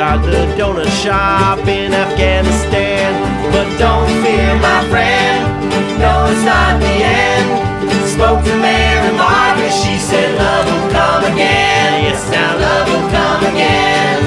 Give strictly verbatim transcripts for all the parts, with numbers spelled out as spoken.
start the donut shop in Afghanistan. But don't fear, my friend, no, it's not the end. Spoke to Mary Margaret, she said love will come again. Yes, now love will come again.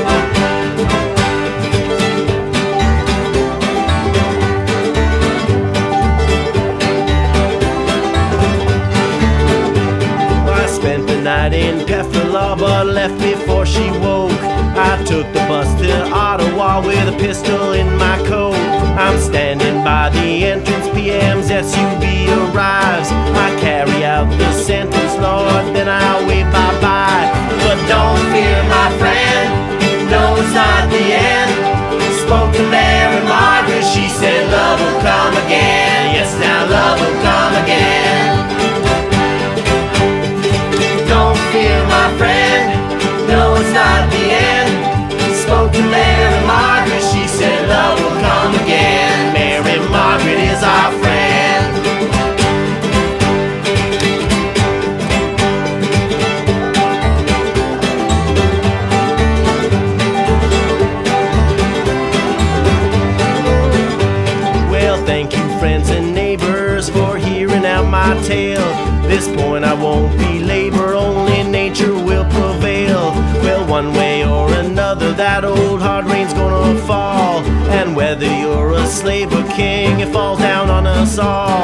Well, I spent the night in Pefferlaw, but left before she woke. I took the bus to Ottawa with a pistol in my coat. I'm standing by the entrance, P M's S U V arrives. I carry out the sentence, Lord, then I wave bye-bye. But don't fear, my friend, no, it's not the end. Spoke to Mary Margaret, she said love will come again. Yes, now love will come again. Don't fear, my friend, no, it's not the end. Spoke to Mary Margaret, she said love will come again. Mary Margaret is our friend. Well, thank you, friends and neighbors, for hearing out my tale. This point I won't belabor, only nature will prevail. Well, one way or another, that old hard rain's gonna fall. And whether you're a slave or king, it falls down on us all.